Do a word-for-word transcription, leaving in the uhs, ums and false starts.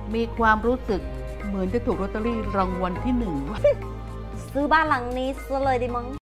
มีความรู้สึกเหมือนจะถูกลอตเตอรี่รางวัลที่หนึ่งซื้อบ้านหลังนี้ซะเลยดิมั้ง